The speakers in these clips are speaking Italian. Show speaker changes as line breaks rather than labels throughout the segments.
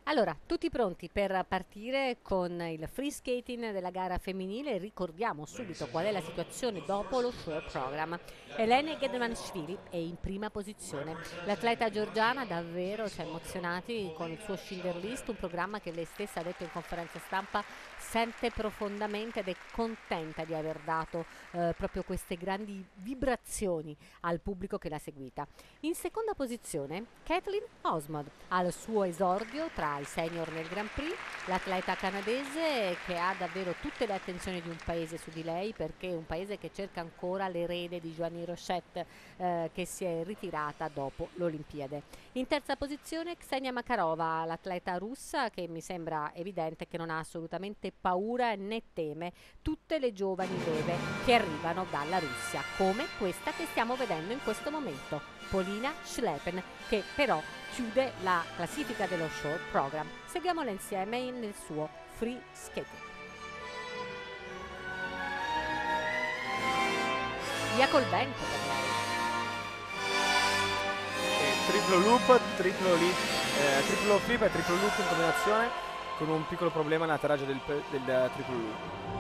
Allora, tutti pronti per partire con il free skating della gara femminile? Ricordiamo subito qual è la situazione dopo lo show program. Elene Gedmanishvili è in prima posizione. L'atleta georgiana davvero ci ha emozionati con il suo Schindler List, un programma che lei stessa ha detto in conferenza stampa sente profondamente ed è contenta di aver dato proprio queste grandi vibrazioni al pubblico che l'ha seguita. In seconda posizione Kathleen Osmond al suo esordio tra i senior nel Grand Prix, l'atleta canadese che ha davvero tutte le attenzioni di un paese su di lei, perché è un paese che cerca ancora l'erede di Joanie Rochette che si è ritirata dopo l'Olimpiade. In terza posizione Ksenia Makarova, l'atleta russa che mi sembra evidente che non ha assolutamente paura né teme tutte le giovani leve che arrivano dalla Russia, come questa che stiamo vedendo in questo momento, Polina Schleppen, che però chiude la classifica dello show program. Seguiamola insieme nel suo free skating. Via col vento per lei.
Triplo loop, triplo flip e triplo loop in combinazione con un piccolo problema nell'atterraggio del triplo loop.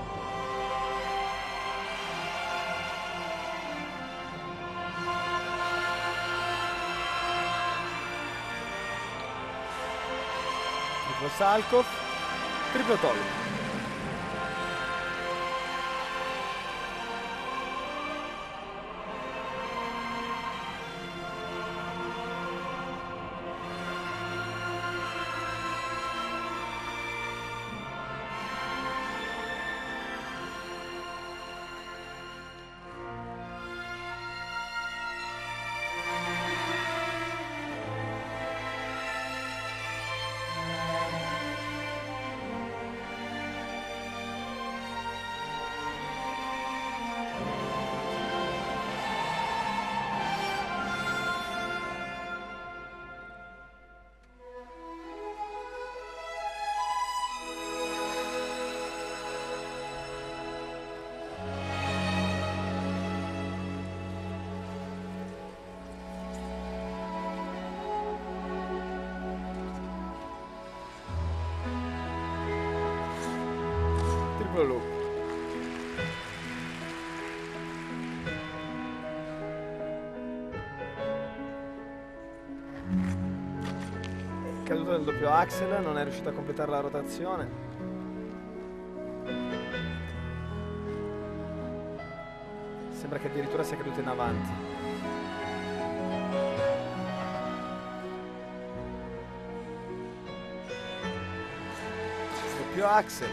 Triplo Salkov, triplo Tollo. Triplo loop. Caduto nel doppio axel, non è riuscito a completare la rotazione. Sembra che addirittura sia caduto in avanti. Doppio axel.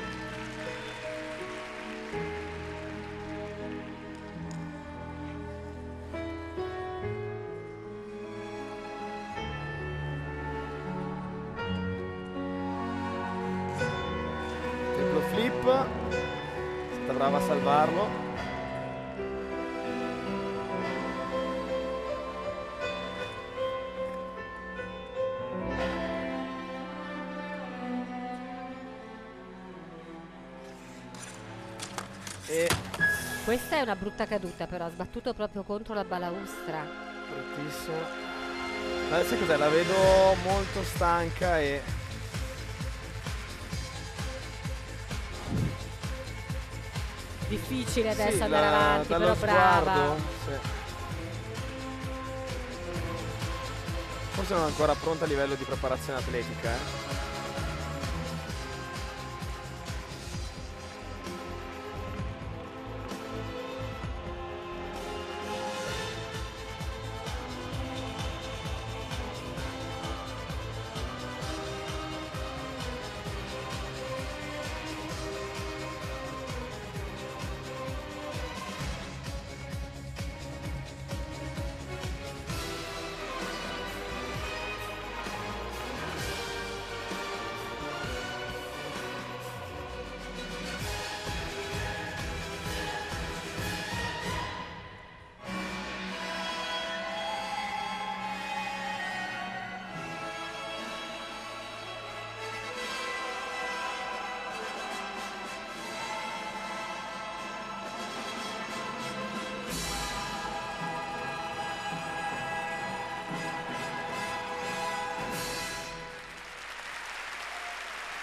Flip, è stata brava a salvarlo. E
Questa è una brutta caduta, però ha sbattuto proprio contro la balaustra.
bruttissimo. Adesso cos'è? La vedo molto stanca e
Difficile adesso
sì,
andare avanti,
dallo
però brava.
sguardo, sì. Forse non è ancora pronta a livello di preparazione atletica, eh.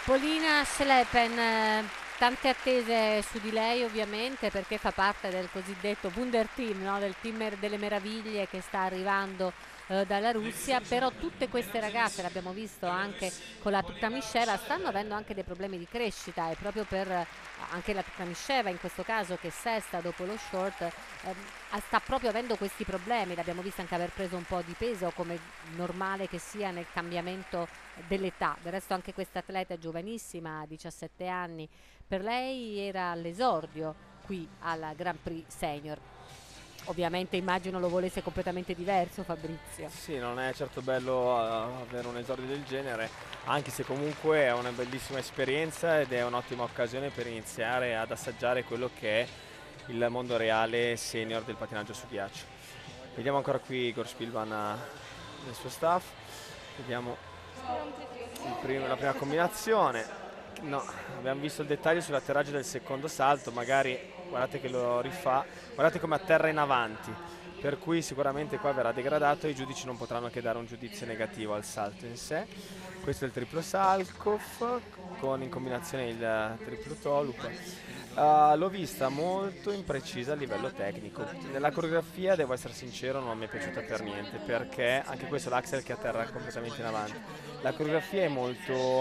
Polina Schleppen, tante attese su di lei ovviamente perché fa parte del cosiddetto Wunderteam, no? Del team delle meraviglie che sta arrivando dalla Russia, però tutte queste ragazze, l'abbiamo visto anche con la Tuktamisheva, stanno avendo anche dei problemi di crescita e proprio per anche la Tuktamisheva in questo caso che è sesta dopo lo short sta proprio avendo questi problemi, l'abbiamo visto anche aver preso un po' di peso come normale che sia nel cambiamento dell'età. Del resto anche questa atleta è giovanissima, 17 anni, per lei era l'esordio qui al Grand Prix Senior. Ovviamente immagino lo volesse completamente diverso Fabrizio.
Sì, non è certo bello avere un esordio del genere, anche se comunque è una bellissima esperienza ed è un'ottima occasione per iniziare ad assaggiare quello che è il mondo reale senior del patinaggio su ghiaccio. Vediamo ancora qui Igor Spilvan nel suo staff, vediamo la prima combinazione. No, abbiamo visto il dettaglio sull'atterraggio del secondo salto, magari guardate che lo rifà, guardate come atterra in avanti, per cui sicuramente qua verrà degradato e i giudici non potranno che dare un giudizio negativo al salto in sé. Questo è il triplo Salkov con in combinazione il triplo Tolup. L'ho vista molto imprecisa a livello tecnico. Nella coreografia, devo essere sincero, non mi è piaciuta per niente, perché anche questo è l'Axel che atterra completamente in avanti. La coreografia è molto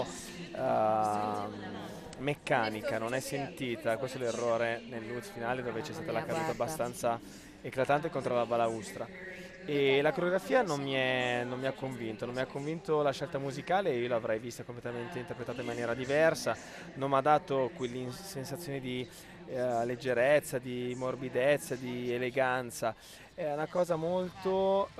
meccanica, non è sentita. Questo è l'errore nel Lutz finale dove c'è stata la caduta abbastanza eclatante contro la balaustra. E la coreografia non mi ha convinto la scelta musicale, io l'avrei vista completamente interpretata in maniera diversa, non mi ha dato quelle sensazioni di leggerezza, di morbidezza, di eleganza, è una cosa molto,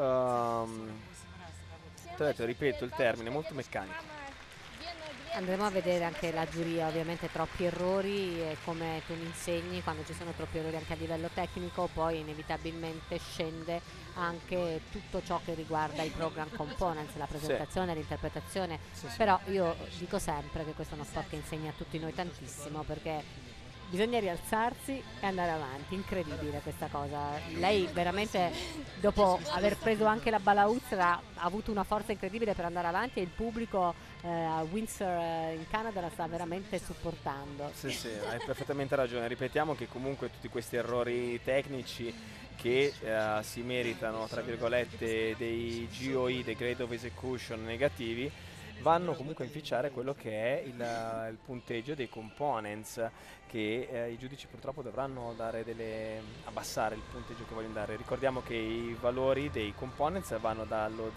ripeto il termine, molto meccanica.
Andremo a vedere anche la giuria, ovviamente troppi errori e come tu mi insegni, quando ci sono troppi errori anche a livello tecnico poi inevitabilmente scende anche tutto ciò che riguarda i program components, la presentazione, l'interpretazione, però io dico sempre che questo è uno sport che insegna a tutti noi tantissimo perché bisogna rialzarsi e andare avanti, incredibile questa cosa. Lei veramente dopo aver preso anche la balaustra ha avuto una forza incredibile per andare avanti e il pubblico a Windsor in Canada la sta veramente supportando.
Sì, hai perfettamente ragione, ripetiamo che comunque tutti questi errori tecnici che si meritano tra virgolette dei GOE, dei Grade of Execution negativi, vanno comunque a inficiare quello che è il punteggio dei components che i giudici purtroppo dovranno abbassare il punteggio che vogliono dare. Ricordiamo che i valori dei components vanno dallo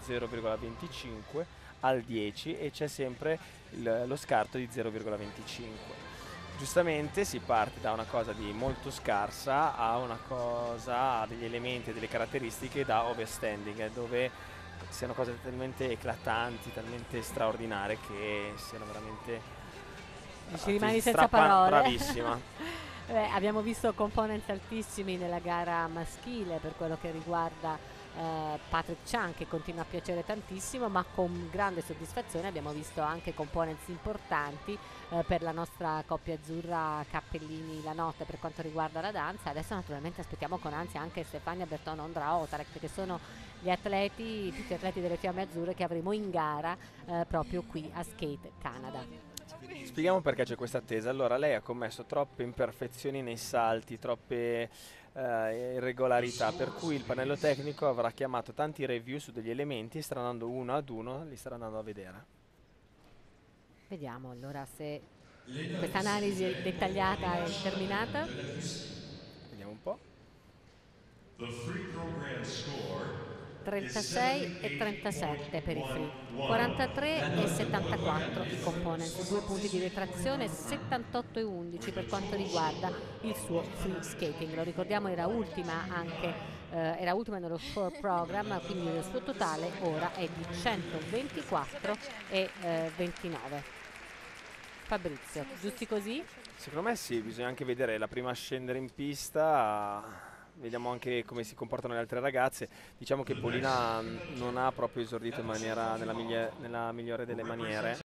0,25 al 10 e c'è sempre lo scarto di 0,25. Giustamente si parte da una cosa di molto scarsa a una cosa, a degli elementi, delle caratteristiche da overstanding, dove siano cose talmente eclatanti, talmente straordinarie che siano veramente
ci rimani senza parole.
Bravissima.
Abbiamo visto components altissimi nella gara maschile per quello che riguarda Patrick Chan, che continua a piacere tantissimo, ma con grande soddisfazione abbiamo visto anche components importanti per la nostra coppia azzurra Cappellini-Lanotte per quanto riguarda la danza. Adesso naturalmente aspettiamo con ansia anche Stefania Berton, Ondra Otarek, che sono gli atleti, tutti atleti delle Fiamme Azzurre che avremo in gara proprio qui a Skate Canada.
Spieghiamo perché c'è questa attesa. Allora, lei ha commesso troppe imperfezioni nei salti, troppe irregolarità, per cui il pannello tecnico avrà chiamato tanti review su degli elementi e starà andando uno ad uno, li starà andando a vedere.
Vediamo allora se questa analisi dettagliata è terminata.
Vediamo un po'.
36 e 37 per i free, 43 e 74 i component, 2 punti di retrazione, 78 e 11 per quanto riguarda il suo free skating. Lo ricordiamo, era ultima nello short program, quindi il suo totale ora è di 124 e 29. Fabrizio, giusti così?
Secondo me sì, bisogna anche vedere la prima a scendere in pista. Vediamo anche come si comportano le altre ragazze. Diciamo che Polina non ha proprio esordito in maniera nella migliore delle maniere.